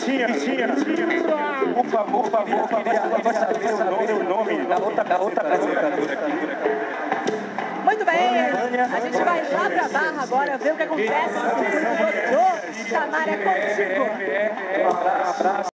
Vitinha. Por favor, queria saber o nome da outra jogadora aqui. Muito bem, a gente vai lá pra Barra agora, ver o que acontece no circuito do Tamara contigo. Um abraço.